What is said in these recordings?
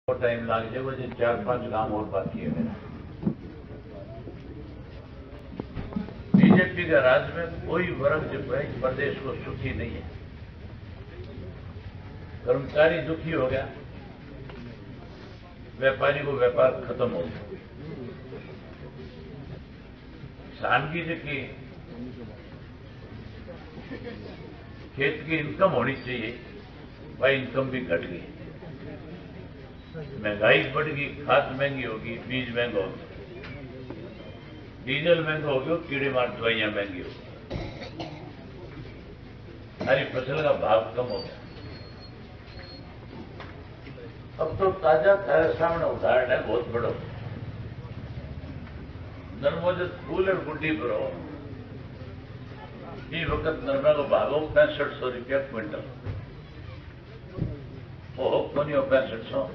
Time लग जाएगा जो 4-5 काम और बाकी है मेरा। बीजेपी के राज में कोई वर्ग जो है इस प्रदेश को सुखी नहीं है। कर्मचारी दुखी हो गया, व्यापारी को व्यापार खत्म हो गया। किसान की जो खेत की इनकम होनी चाहिए, वह इनकम भी घट गई। महंगाई बढ़ गई, खाद महंगी होगी, बीज महंगा होगा, डीजल महंगा हो गया, कीड़े मार दवाइयां महंगी होगी, सारी फसल का भाव कम हो गया। अब तो ताजा तारे सामने उदाहरण है बहुत बड़ा। नर्मोजत फूल और गुड्डी पर हो, इस वक्त नर्मा को भागो 6500 रुपया क्विंटल, वो कोनी हो 6500।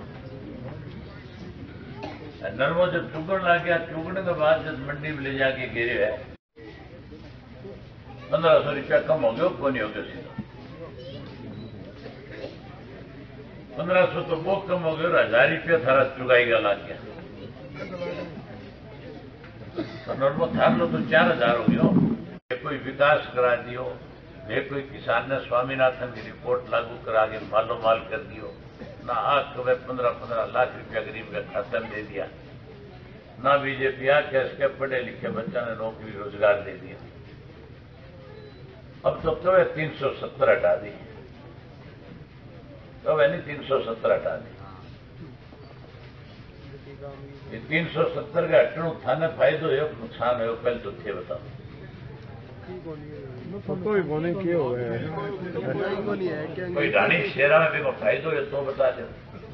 नर्मो जब चुगण लग गया, चुगने के बाद जब मंडी में ले जाके गिरे है 1500 रुपया कम हो गया, कोनी हो गया सीधा 1500 तो बहुत कम हो गया, 1000 रुपया थारा चुगाई का लग गया। तो नर्मो थार लो तो 4000 हो गया। कोई विकास करा दियो, कोई किसान ने स्वामीनाथन की रिपोर्ट लागू करा के मालो माल कर दियो ना, आज सुबह 15-15 लाख रुपया गरीब के खाते में दे दिया ना। बीजेपी आके इसके पढ़े लिखे बच्चा ने नौकरी रोजगार दे दिया। अब तो 370 हटा दी, तो नहीं 370 हटा दी। ये 370 का हटने थाने फायदो है नुकसान है, पहले तो थे बताओ। कोई रानी शेरा में भी फायदो है तो बता दो,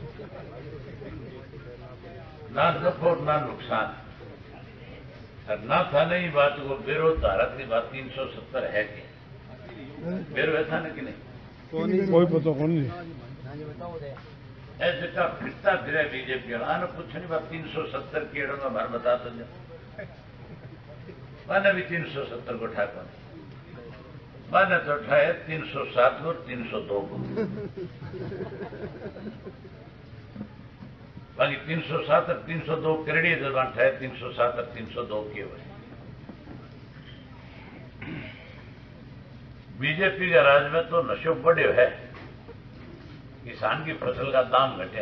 ना नफो ना नुकसान। और ना था नहीं बात को बेरोज धारत की बात 370 है कि बेरो है था ना कि नहीं, कोई पता कौन नहीं। ऐसे का फिरता फिर बीजेपी आना कुछ नहीं बात 370 केड़ों में भर बता तो मैंने भी 370 को ठाका, मैंने तो उठाया 307 और 302 को। बाकी 307 और 302 करेड़ी जबान उठाया, 307 और 302 किए हुए। बीजेपी के राज में तो नशो बढ़े है, किसान की फसल का दाम घटे,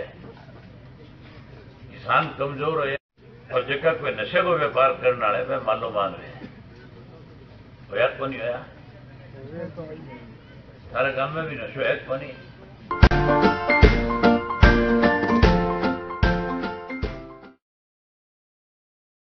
किसान कमजोर है और जगह कोई नशे को व्यापार करने वाले वह मालो मान रहे हैं। होया को नहीं होया, सारे गांव में भी नशो है को नहीं।